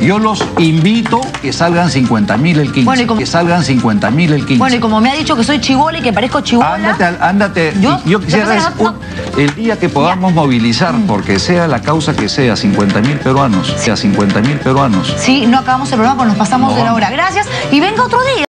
Yo los invito que salgan 50.000 el 15. Bueno, que salgan 50.000 el 15. Bueno, y como me ha dicho que soy chibola y que parezco chibola... Ándate. Yo quisiera el día que podamos movilizar, porque sea la causa que sea, 50.000 peruanos. Sí, no acabamos el programa porque nos pasamos de la hora. Gracias y venga otro día.